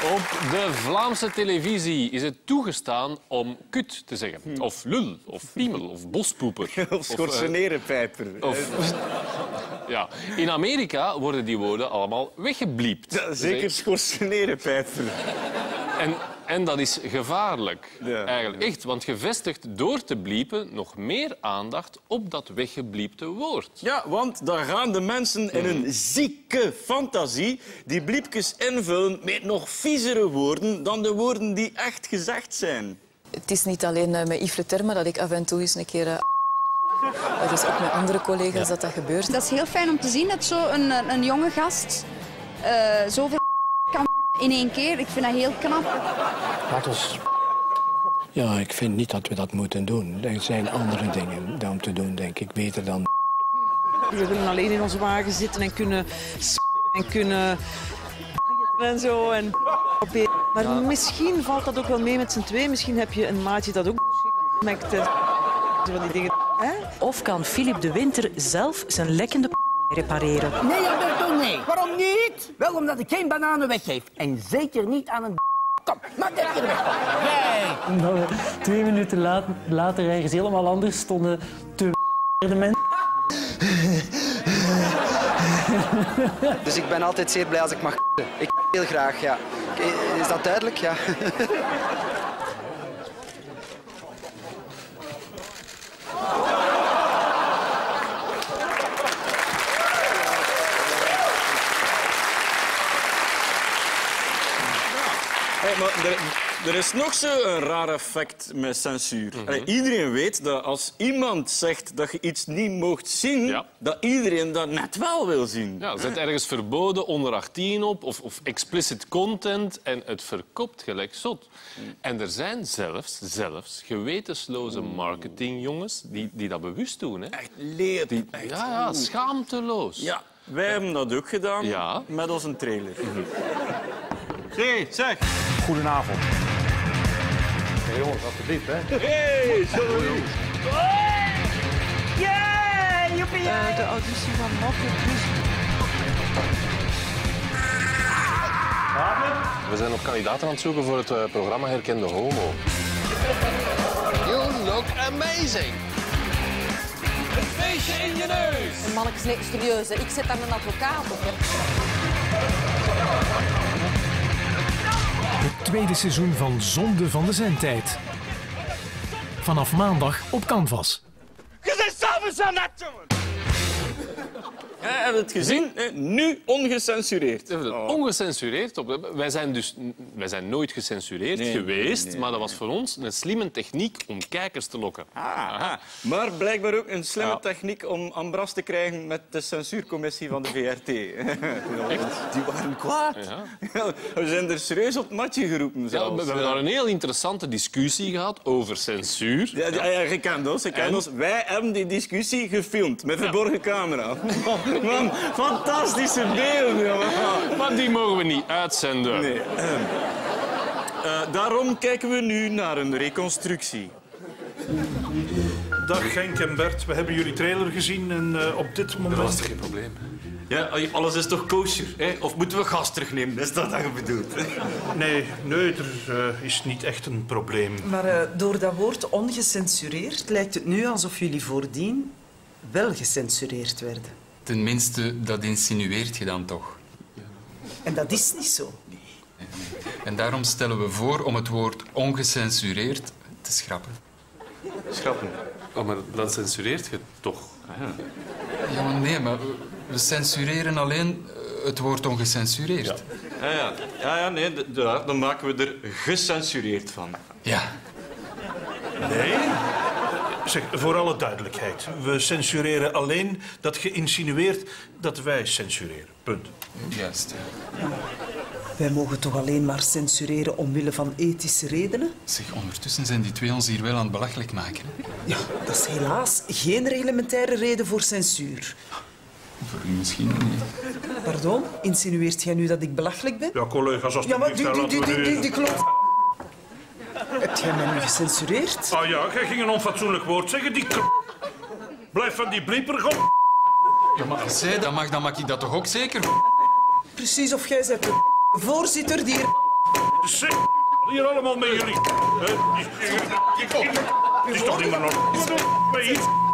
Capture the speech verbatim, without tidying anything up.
Op de Vlaamse televisie is het toegestaan om kut te zeggen. Of lul, of piemel, of bospoeper. Of schorsenerenpijper. Of, ja. In Amerika worden die woorden allemaal weggebliept. Ja, zeker schorsenerenpijper. En, en dat is gevaarlijk, Ja. eigenlijk. Echt, want je vestigt door te bliepen nog meer aandacht op dat weggebliepte woord. Ja, want dan gaan de mensen in hun zieke fantasie die bliepjes invullen met nog viezere woorden dan de woorden die echt gezegd zijn. Het is niet alleen uh, met Yves Le Terme dat ik af en toe eens een keer... Uh, het is ook met andere collega's ja. dat dat gebeurt. Dat is heel fijn om te zien dat zo'n een, een jonge gast uh, zoveel kan in één keer. Ik vind dat heel knap. Laat ons... Ja, ik vind niet dat we dat moeten doen. Er zijn andere dingen om te doen, denk ik, beter dan... We willen alleen in onze wagen zitten en kunnen... en kunnen... en zo en... Maar ja. misschien valt dat ook wel mee met z'n twee. Misschien heb je een maatje dat ook... met van die dingen... Hè? Of kan Philip de Winter zelf zijn lekkende repareren? Nee, Alberto, nee. Waarom niet? Wel, omdat ik geen bananen weggeef. En zeker niet aan een... Kom, maak dit hier weg. Nee. Omdat we twee minuten later, later ergens helemaal anders stonden te de mensen. Dus ik ben altijd zeer blij als ik mag. Ik heel graag, ja. Is dat duidelijk? Ja. Hey, maar er, er is nog zo'n raar effect met censuur. Mm-hmm. Allee, iedereen weet dat als iemand zegt dat je iets niet mocht zien, ja. dat iedereen dat net wel wil zien. Ja, zet ergens verboden onder achttien op of, of explicit content en het verkoopt gelijk zot. Mm. En er zijn zelfs, zelfs gewetensloze marketingjongens die, die dat bewust doen. Hè. Echt leed. Die, echt. Ja, ja, schaamteloos. Ja, wij hebben dat ook gedaan ja. met onze trailer. Mm-hmm. Hey, zeg. Goedenavond. Hey, jongens, alsjeblieft, hè. Hey, sorry. Yeah, joepie, uh, de auditie van Mokke. We zijn op kandidaten aan het zoeken voor het uh, programma Herkende Homo. You look amazing. Een feestje in je neus. Mannetjes, nee, serieus, hè. Ik zet daar een advocaat op. Hè. Het tweede seizoen van Zonde van de Zendtijd. Vanaf maandag op Canvas. Je bent zelfs aan net, jongen! Ja, hebben we het gezien? Nu ongecensureerd. Oh. Ongecensureerd. Wij zijn, dus, wij zijn nooit gecensureerd nee, geweest, nee, nee, maar dat was voor ons een slimme techniek om kijkers te lokken. Ah, ah. Maar blijkbaar ook een slimme ja. techniek om ambras te krijgen met de censuurcommissie van de V R T. Echt? Die waren kwaad. Ja. We zijn er serieus op het matje geroepen. Ja, we hebben daar een heel interessante discussie gehad over censuur. Ja, ja, ja, je kent ons, je kent en... ons. Wij hebben die discussie gefilmd met verborgen ja. camera. Man, fantastische beelden, jongen. Maar die mogen we niet uitzenden. Nee. Uh, uh, daarom kijken we nu naar een reconstructie. Dag Genk en Bert, we hebben jullie trailer gezien en uh, op dit moment... Dat was toch geen probleem? Ja, alles is toch kosher, hè? Of moeten we gas terugnemen? Dat is dat dat je bedoelt. Nee, nee, er uh, is niet echt een probleem. Maar uh, door dat woord ongecensureerd lijkt het nu alsof jullie voordien wel gecensureerd werden. Tenminste, dat insinueert je dan toch. En dat is niet zo. Nee. En daarom stellen we voor om het woord ongecensureerd te schrappen. Schrappen? Oh, maar dan censureert je toch? Ah, ja. Ja, maar nee, maar we censureren alleen het woord ongecensureerd. Ja, ja, ja. ja, ja nee, dan maken we er gecensureerd van. Ja. Nee? Zeg, voor alle duidelijkheid. We censureren alleen dat geïnsinueerd dat wij censureren. Punt. Juist, ja. Ja. Wij mogen toch alleen maar censureren omwille van ethische redenen? Zeg, ondertussen zijn die twee ons hier wel aan het belachelijk maken. Hè? Ja, dat is helaas geen reglementaire reden voor censuur. Voor u misschien nog niet. Pardon? Insinueert jij nu dat ik belachelijk ben? Ja, collega's, als ja, maar die, die, die, die, die, die klopt. Heb jij mij nu gecensureerd? Ah ja, jij ging een onfatsoenlijk woord zeggen. Die k... Blijf van die blieper, kom. Ja, maar als zij dat mag, dan mag ik dat toch ook zeker? Precies of jij bent de voorzitter die... Zeg, hier allemaal met jullie. Het is toch niet meer nog...